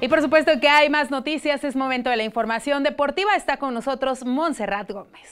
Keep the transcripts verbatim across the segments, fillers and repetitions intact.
Y por supuesto que hay más noticias, es momento de la información deportiva. Está con nosotros Montserrat Gómez.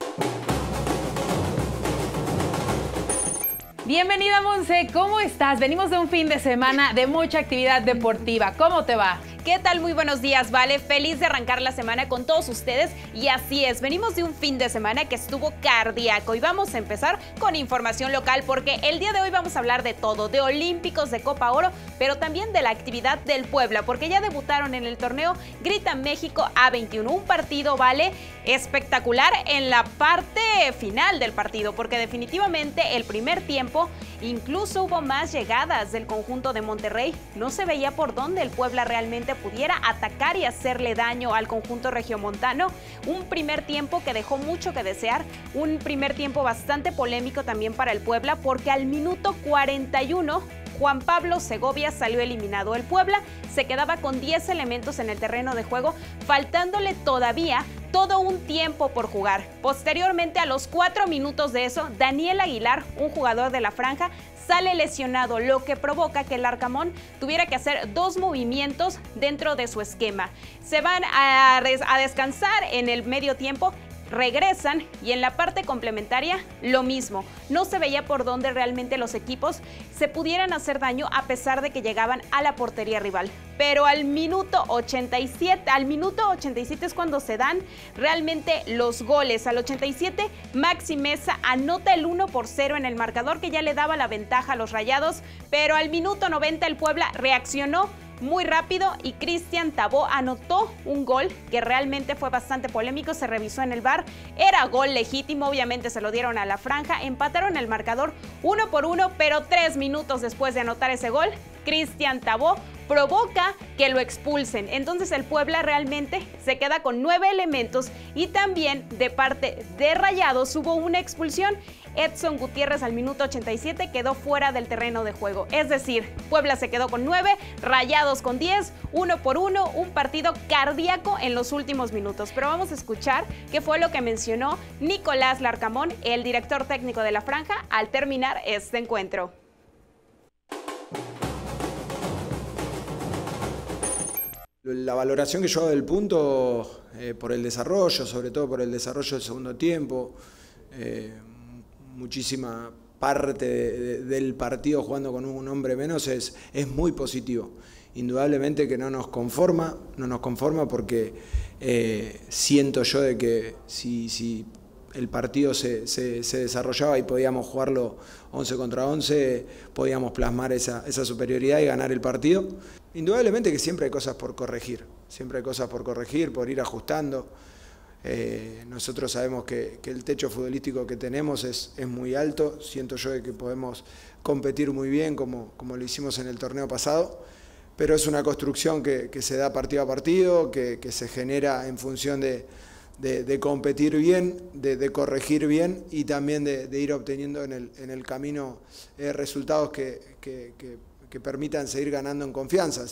Bienvenida, Monse, ¿cómo estás? Venimos de un fin de semana de mucha actividad deportiva. ¿Cómo te va? ¿Qué tal? Muy buenos días, Vale. Feliz de arrancar la semana con todos ustedes. Y así es, venimos de un fin de semana que estuvo cardíaco. Y vamos a empezar con información local porque el día de hoy vamos a hablar de todo, de olímpicos, de Copa Oro, pero también de la actividad del Puebla, porque ya debutaron en el torneo Grita México A veintiuno. Un partido, Vale, espectacular en la parte final del partido, porque definitivamente el primer tiempo incluso hubo más llegadas del conjunto de Monterrey. No se veía por dónde el Puebla realmente pudiera atacar y hacerle daño al conjunto regiomontano. Un primer tiempo que dejó mucho que desear, un primer tiempo bastante polémico también para el Puebla, porque al minuto cuarenta y uno Juan Pablo Segovia salió eliminado. El Puebla se quedaba con diez elementos en el terreno de juego, faltándole todavía todo un tiempo por jugar. Posteriormente, a los cuatro minutos de eso, Daniel Aguilar, un jugador de la franja, sale lesionado, lo que provoca que el Arcamón tuviera que hacer dos movimientos dentro de su esquema. Se van a, des a descansar en el medio tiempo, regresan y en la parte complementaria lo mismo. No se veía por dónde realmente los equipos se pudieran hacer daño a pesar de que llegaban a la portería rival. Pero al minuto ochenta y siete, al minuto ochenta y siete es cuando se dan realmente los goles. Al ochenta y siete, Maxi Mesa anota el uno por cero en el marcador, que ya le daba la ventaja a los Rayados, pero al minuto noventa el Puebla reaccionó muy rápido y Cristian Tabó anotó un gol que realmente fue bastante polémico. Se revisó en el V A R, era gol legítimo, obviamente se lo dieron a la franja, empataron el marcador uno por uno, pero tres minutos después de anotar ese gol, Cristian Tabó provoca que lo expulsen. Entonces el Puebla realmente se queda con nueve elementos y también de parte de Rayados hubo una expulsión. Edson Gutiérrez al minuto ochenta y siete quedó fuera del terreno de juego. Es decir, Puebla se quedó con nueve, Rayados con diez, uno por uno, un partido cardíaco en los últimos minutos. Pero vamos a escuchar qué fue lo que mencionó Nicolás Larcamón, el director técnico de la franja, al terminar este encuentro. La valoración que yo hago del punto, eh, por el desarrollo, sobre todo por el desarrollo del segundo tiempo, eh, muchísima parte de, de, del partido jugando con un hombre menos es, es muy positivo. Indudablemente que no nos conforma, no nos conforma porque eh, siento yo de que si, si el partido se, se, se desarrollaba y podíamos jugarlo once contra once, podíamos plasmar esa, esa superioridad y ganar el partido. Indudablemente que siempre hay cosas por corregir, siempre hay cosas por corregir, por ir ajustando. Eh, nosotros sabemos que, que el techo futbolístico que tenemos es, es muy alto, siento yo de que podemos competir muy bien como, como lo hicimos en el torneo pasado, pero es una construcción que, que se da partido a partido, que, que se genera en función de, de, de competir bien, de, de corregir bien y también de, de ir obteniendo en el, en el camino eh, resultados que, que, que, que permitan seguir ganando en confianza.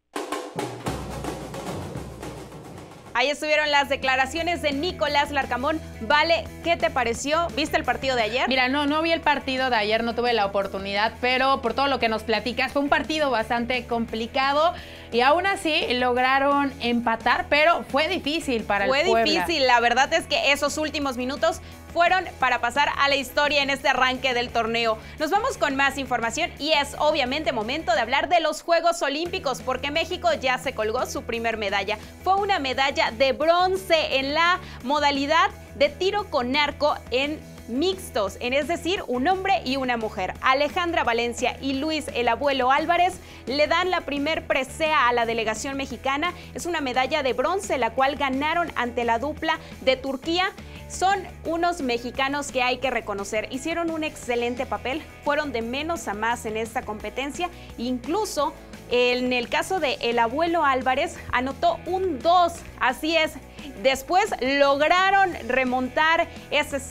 Ahí estuvieron las declaraciones de Nicolás Larcamón. Vale, ¿qué te pareció? ¿Viste el partido de ayer? Mira, no, no vi el partido de ayer, no tuve la oportunidad, pero por todo lo que nos platicas, fue un partido bastante complicado y aún así lograron empatar, pero fue difícil para el Puebla. Fue difícil, la verdad es que esos últimos minutos fueron para pasar a la historia en este arranque del torneo. Nos vamos con más información y es obviamente momento de hablar de los Juegos Olímpicos porque México ya se colgó su primer medalla. Fue una medalla de bronce en la modalidad de tiro con arco en mixtos, es decir, un hombre y una mujer. Alejandra Valencia y Luis el Abuelo Álvarez le dan la primer presea a la delegación mexicana. Es una medalla de bronce, la cual ganaron ante la dupla de Turquía. Son unos mexicanos que hay que reconocer. Hicieron un excelente papel, fueron de menos a más en esta competencia. Incluso en el caso de el Abuelo Álvarez anotó un dos. Así es, después lograron remontar ese set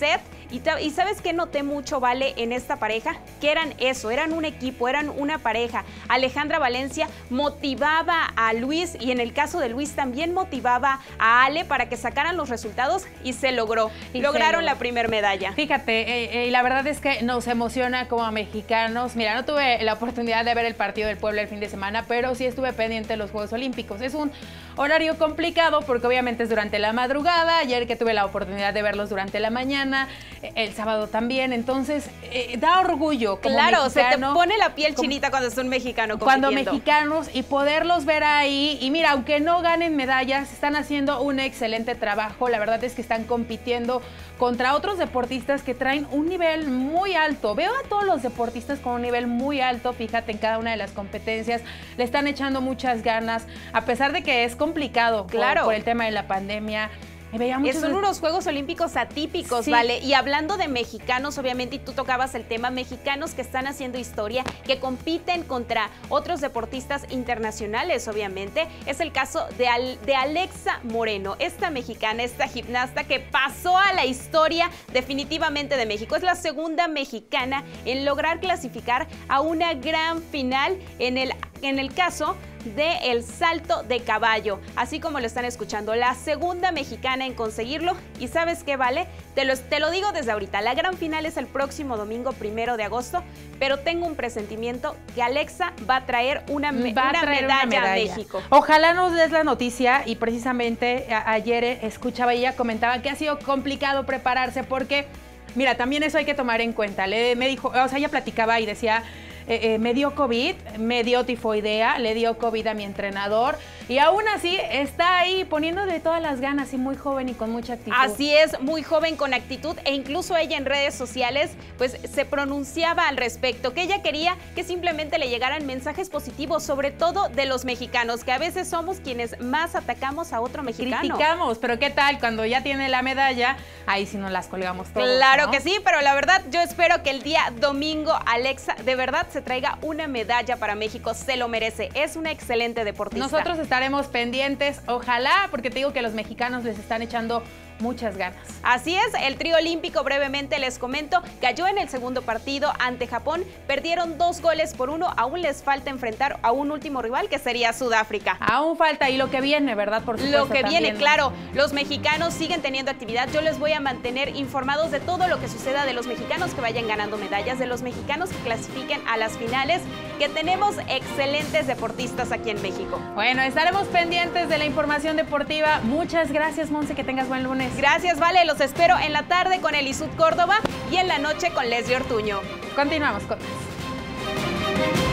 Y, y ¿sabes qué noté mucho, Vale, en esta pareja? Que eran eso, eran un equipo, eran una pareja. Alejandra Valencia motivaba a Luis y en el caso de Luis también motivaba a Ale para que sacaran los resultados y se logró. Y Lograron se la primera medalla. Fíjate, eh, eh, la verdad es que nos emociona como mexicanos. Mira, no tuve la oportunidad de ver el partido del Puebla el fin de semana, pero sí estuve pendiente de los Juegos Olímpicos. Es un horario complicado porque obviamente es durante la madrugada, ayer que tuve la oportunidad de verlos durante la mañana, el sábado también, entonces eh, da orgullo como Claro, mexicano, se te pone la piel chinita cuando es un mexicano compitiendo. Cuando mexicanos y poderlos ver ahí, y mira, aunque no ganen medallas, están haciendo un excelente trabajo, la verdad es que están compitiendo contra otros deportistas que traen un nivel muy alto. Veo a todos los deportistas con un nivel muy alto, fíjate, en cada una de las competencias, le están echando muchas ganas, a pesar de que es complicado claro. por, por el tema de la pandemia. Son unos Juegos Olímpicos atípicos, sí. ¿Vale? Y hablando de mexicanos, obviamente, y tú tocabas el tema, mexicanos que están haciendo historia, que compiten contra otros deportistas internacionales, obviamente. Es el caso de, Al, de Alexa Moreno, esta mexicana, esta gimnasta que pasó a la historia definitivamente de México. Es la segunda mexicana en lograr clasificar a una gran final en el, en el caso de el salto de caballo, así como lo están escuchando, la segunda mexicana en conseguirlo. Y ¿sabes qué, Vale? Te lo, te lo digo desde ahorita, la gran final es el próximo domingo primero de agosto, pero tengo un presentimiento que Alexa va a traer una, me, va una, a traer medalla, una medalla a México. Ojalá nos des la noticia, y precisamente a, ayer escuchaba y ella comentaba que ha sido complicado prepararse porque, mira, también eso hay que tomar en cuenta. Le, me dijo, o sea, ella platicaba y decía, Eh, eh, me dio COVID, me dio tifoidea, le dio COVID a mi entrenador y aún así está ahí poniéndole todas las ganas y muy joven y con mucha actitud. Así es, muy joven con actitud e incluso ella en redes sociales pues se pronunciaba al respecto, que ella quería que simplemente le llegaran mensajes positivos, sobre todo de los mexicanos, que a veces somos quienes más atacamos a otro mexicano. Criticamos, pero ¿qué tal cuando ya tiene la medalla? Ahí sí nos las colgamos todos. Claro, ¿no? que sí, pero la verdad yo espero que el día domingo Alexa de verdad se traiga una medalla para México, se lo merece, es una excelente deportista. Nosotros estaremos pendientes, ojalá, porque te digo que los mexicanos les están echando muchas ganas. Así es, el trío olímpico, brevemente les comento, cayó en el segundo partido ante Japón, perdieron dos goles por uno, aún les falta enfrentar a un último rival que sería Sudáfrica. Aún falta y lo que viene, ¿verdad? Por supuesto, lo que también. viene, claro, los mexicanos siguen teniendo actividad, yo les voy a mantener informados de todo lo que suceda, de los mexicanos que vayan ganando medallas, de los mexicanos que clasifiquen a las finales, que tenemos excelentes deportistas aquí en México. Bueno, estaremos pendientes de la información deportiva. Muchas gracias, Monse, que tengas buen lunes. Gracias, Vale, los espero en la tarde con Elisud Córdoba y en la noche con Leslie Ortuño. Continuamos con más.